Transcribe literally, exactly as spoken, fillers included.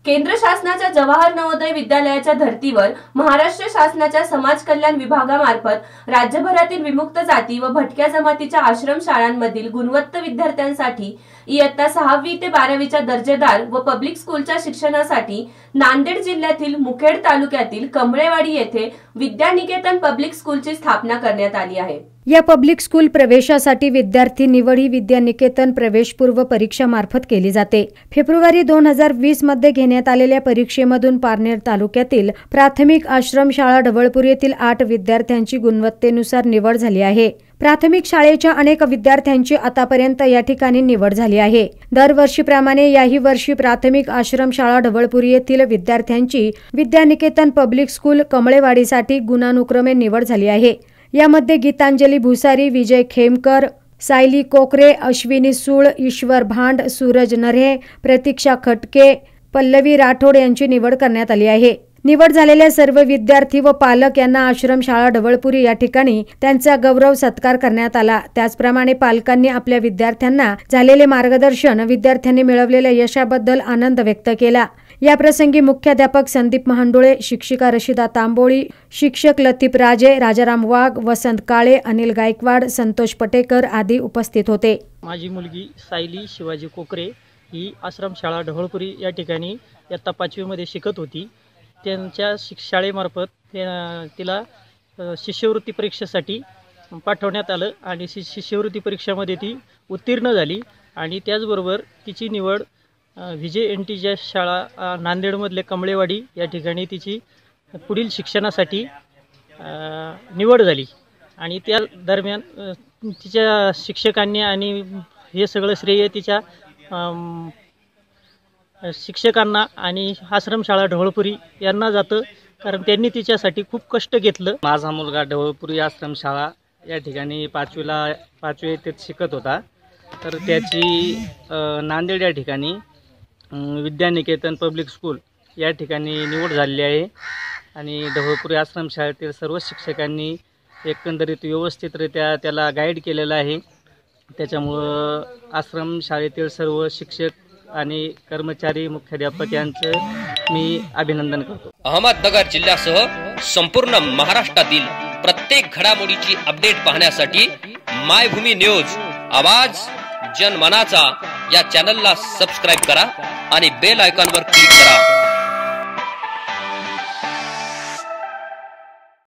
केंद्र शासनाच्या जवाहर नवोदय विद्यालयाच्या धर्तीवर महाराष्ट्र शासनाच्या समाज कल्याण विभागामार्फत राज्यभरातील विमुक्त जाती व भटक्या जमातीच्या आश्रम शाळांमधील गुणवत्त विद्यार्थ्यांसाठी इयत्ता सहावी ते बारावीच्या दर्जेदार व पब्लिक स्कूलच्या शिक्षणासाठी नांदेड जिल्ह्यातील मुखेड तालुक्यातील कमळेवाडी येथे विद्यानिकेतन पब्लिक स्कूलची स्थापना करण्यात आली आहे। या पब्लिक स्कूल प्रवेशासाठी विद्यार्थी निवड ही विद्यानिकेतन प्रवेशपूर्व परीक्षा मार्फत केली जाते। फेब्रुवारी दोन हजार वीस मध्ये घेण्यात आलेल्या परीक्षेमधून पारनेर तालुक्यातील प्राथमिक आश्रम शाळा ढवळपूर येथील आठ विद्यार्थ्यांची गुणवत्तेनुसार निवड झाली आहे। प्राथमिक शाळेच्या अनेक विद्यार्थ्यांची आतापर्यंत या ठिकाणी निवड झाली आहे। दरवर्षीप्रमाणे याही वर्षी प्राथमिक आश्रम शाळा ढवळपूर येथील विद्यार्थ्यांची विद्यानिकेतन पब्लिक स्कूल कमळेवाडीसाठी गुणानुक्रमे निवड झाली आहे। यामध्ये गीतांजली भुसारी, विजय खेमकर, सायली कोकरे, अश्विनी सूळ, ईश्वर भांड, सूरज नरहे, प्रतीक्षा खटके, पल्लवी राठोड यांची निवड करण्यात आली आहे। निवड झालेल्या सर्व विद्यार्थी व पालक यांना आश्रम शाळा ढवळपुरी या ठिकाणी त्यांचा गौरव सत्कार करण्यात आला। त्याचप्रमाणे पालकांनी आपल्या विद्यार्थ्यांना झालेले मार्गदर्शन, विद्यार्थ्यांनी मिळवलेल्या यशाबद्दल आनंद व्यक्त केला। या प्रसंगी मुख्याध्यापक संदीप महांडोळे, शिक्षिका रशिदा तांबोळी, शिक्षक लतीफ राजे, राजाराम वाघ, वसंत काळे, अनिल गायकवाड, संतोष पटेकर आदी उपस्थित होते। माझी मुलगी सायली शिवाजी कोकरे ही आश्रम शाळा ढवळपुरी या ठिकाणी इयत्ता पाचवी मध्ये शिकत होती। त्यांच्या शाळेमार्फत तिला शिष्यवृत्ती परीक्षेसाठी पाठवण्यात आलं आणि शिष्यवृत्ती परीक्षेमध्ये ती उत्तीर्ण झाली आणि त्याचबरोबर तिची निवड विजय एन टी जय शाळा नांदेडमधले कमळेवाडी या ठिकाणी तिची पुढील शिक्षणासाठी निवड झाली आणि त्या दरम्यान तिच्या शिक्षकांनी आणि हे सगळं श्रेय तिच्या शिक्षकांना आणि आश्रम शाळा ढवळपुरी यांना जातं, कारण त्यांनी तिच्यासाठी खूप कष्ट घेतलं। माझा मुलगा ढवळपुरी आश्रम शाळा या ठिकाणी पाचवीला पाचवी येथे शिकत होता, तर त्याची नांदेड या ठिकाणी विद्यानिकेतन पब्लिक स्कूल या ठिकाणी निवड झालेली आहे आणि ढवळपुरी आश्रम शाळेतील सर्व शिक्षकांनी एकंदरीत व्यवस्थितरित्या त्याला गाईड केलेलं आहे। त्याच्यामुळं आश्रम शाळेतील सर्व शिक्षक आणि कर्मचारी, मुख्याध्यापक यांचं मी अभिनंदन करतो। अहमदनगर जिल्ह्यासह संपूर्ण महाराष्ट्रातील प्रत्येक घडामोडीची अपडेट पाहण्यासाठी मायभूमी न्यूज आवाज जनमनाचा या चॅनलला सबस्क्राइब करा आणि बेल आयकॉनवर क्लिक करा।